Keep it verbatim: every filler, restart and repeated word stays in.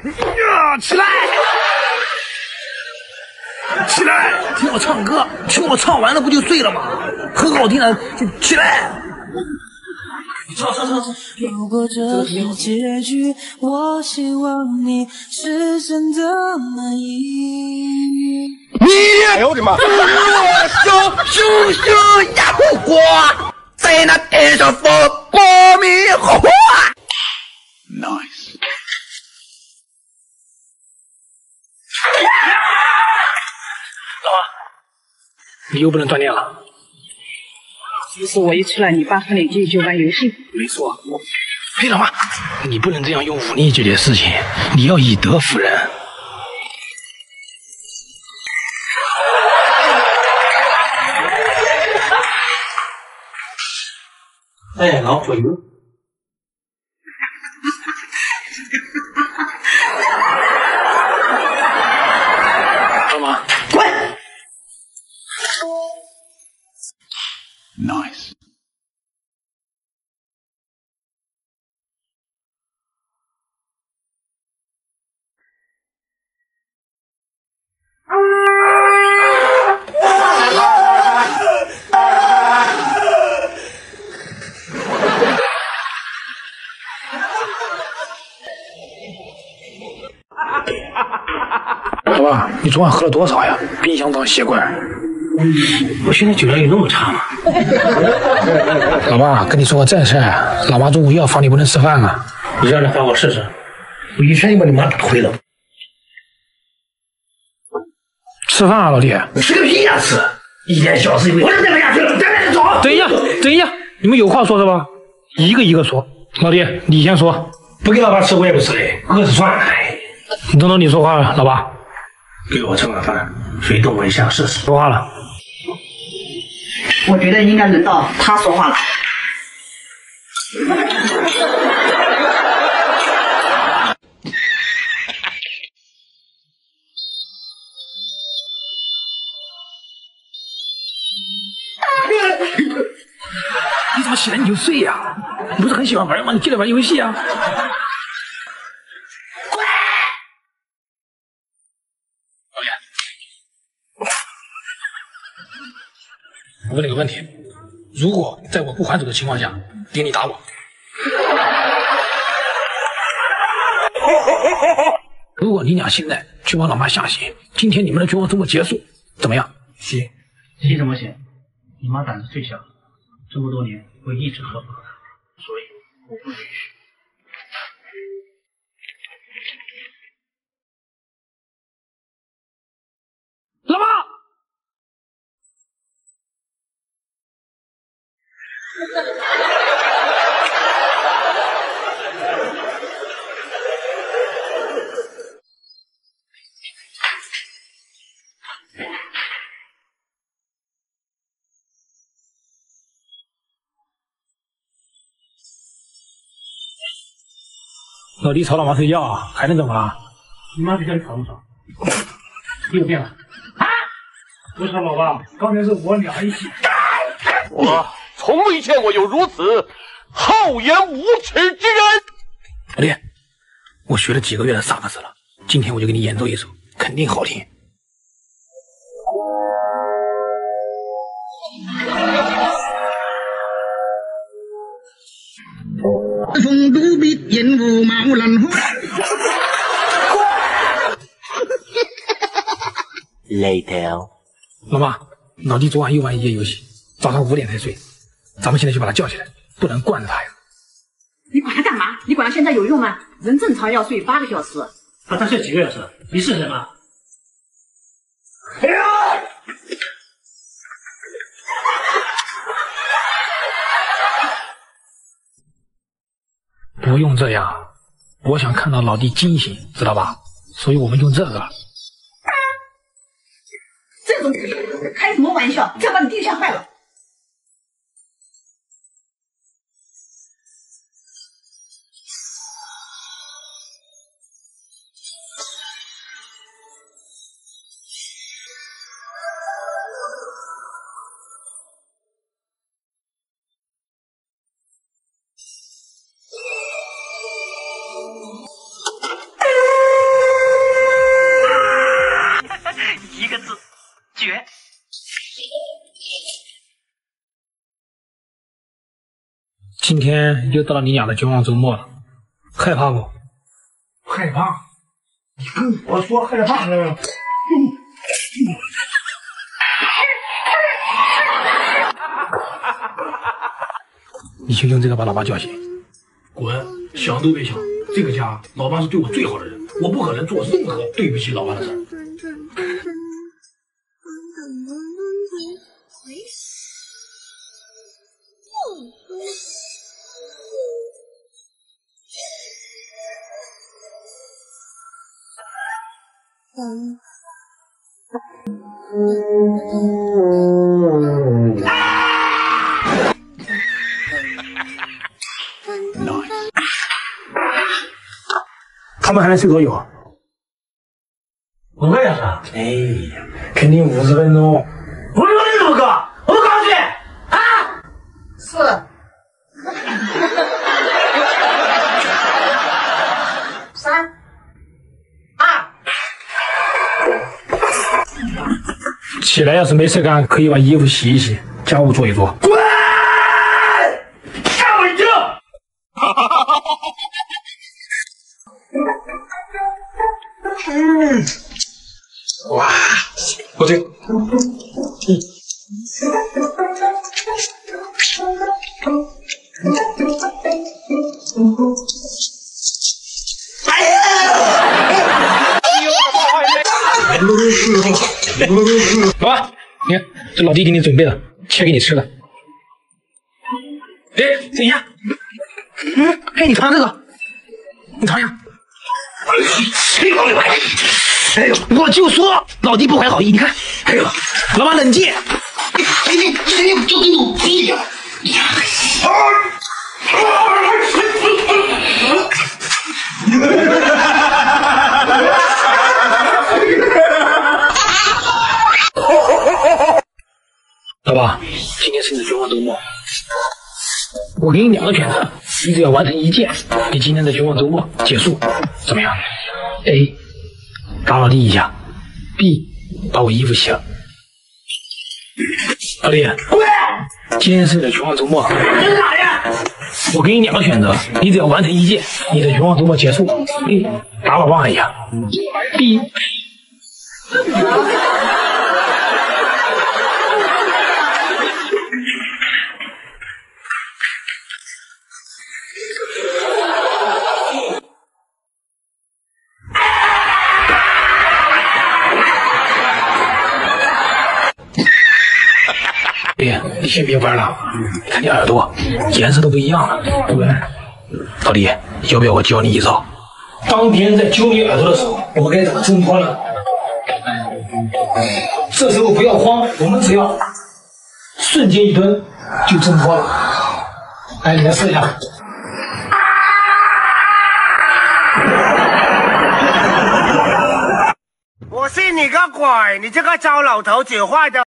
啊，起来！起来！听我唱歌，听我唱完了不就睡了吗？很好听的，就起来！唱唱唱唱！ 如果这是结局，我希望你是真的满意。 你，哎呦我的妈！我熊熊熊压不过，在那天上放爆米花。Nice。老王，你又不能断电了。 其实我一出来，你爸和你弟就玩游戏。 没错。嘿，老妈，你不能这样用武力解决事情，你要以德服人。哎，老鬼子。老妈，滚 ！Nice。老爸，你昨晚喝了多少呀？冰箱当血管。我现在酒量有那么差吗？老爸，跟你说个正事儿，老妈中午又要罚你不能吃饭了。你让他罚我试试，我一拳就把你妈打亏了。吃饭啊，老弟！吃个屁呀、啊、吃！一点小事，我忍不下去了，赶紧走！等一下，等一下，你们有话说是吧？一个一个说。老弟，你先说。不给老爸吃，我也不吃嘞，饿死算了。你等等，你说话了，老爸。给我吃碗饭，谁动我一下试试。说话了。 我觉得应该轮到他说话了。 你怎么起来你就睡呀、啊？你不是很喜欢玩吗？你进来玩游戏啊！我问你个问题：如果在我不还手的情况下，爹你打我，如果你俩现在去帮老妈下血，今天你们的绝望周末结束，怎么样？行， 行什么行？你妈胆子最小，这么多年我一直呵护她，所以我不允许。 老妈。老弟吵老妈睡觉啊，还能怎么了？ 你妈比较吵不吵？你有病啊？啊！不是老爸，刚才是我俩一起。 我从未见过有如此厚颜无耻之人。 老弟，我学了几个月的萨克斯了，今天我就给你演奏一首，肯定好听。 风度必烟雾冒蓝火。 Later， 老妈，老弟昨晚又玩一夜游戏，早上五点才睡，咱们现在就把他叫起来，不能惯着他呀。 你管他干嘛？你管他现在有用吗？人正常要睡八个小时。 他才睡几个小时？你是人吗？ 哎呀！不用这样，我想看到老弟惊醒，知道吧？所以我们用这个。 这种开什么玩笑？这样把你弟吓坏了。 今天又到了你俩的绝望周末了，害怕不？ 害怕？你跟我说害怕呢？ 你去用这个把老爸叫醒。 滚！想都别想，这个家老爸是对我最好的人，我不可能做任何对不起老爸的事儿。 嗯。 他们还能睡多久？ 五个小时。 哎呀，肯定五十分钟。 五十分钟怎么够？我们刚去啊？ 是。三。二。 起来要是没事干，可以把衣服洗一洗，家务做一做。 滚！吓我一跳！嗯， 哇，我这，嗯， 哎呀！ 老爸，你看这老弟给你准备的，切给你吃的。哎，等一下，嗯，哎，你尝这个，你尝一下。哎呦，我就说老弟不怀好意，你看，哎呦，老板冷静，你你你你就给我闭呀！老爸，今天是你的绝望周末，我给你两个选择，你只要完成一件，你今天的绝望周末结束，怎么样 ？A. 打老弟一下 ，B. 把我衣服洗了。老弟，今天是你的绝望周末， 这是哪呀？ 我给你两个选择，你只要完成一件，你的绝望周末结束。A. 打老爸一下 ，B. 别，你先别玩了，看你耳朵颜色都不一样了，对不对？老弟，要不要我教你一招？当别人在揪你耳朵的时候，我们该怎么挣脱呢？这时候不要慌，我们只要瞬间一蹲就挣脱了。来，你来试一下。 我信你个鬼！你这个糟老头子坏的。